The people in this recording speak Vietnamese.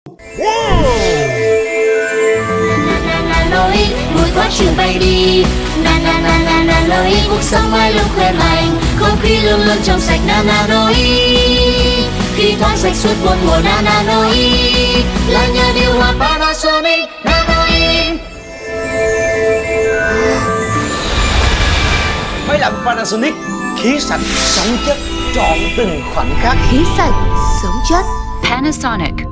Nano ít vui quá trường bay đi. Nano ít cuộc sống mãi luôn khỏe mạnh, không khí luôn luôn trong sạch. Nano ít khi thoáng sạch suốt bốn mùa. Nano ít là nhờ điều hòa Panasonic. Nano ít. Máy lạnh Panasonic, khí sạch sống chất trọn từng khoảnh khắc. Khí sạch sống chất Panasonic.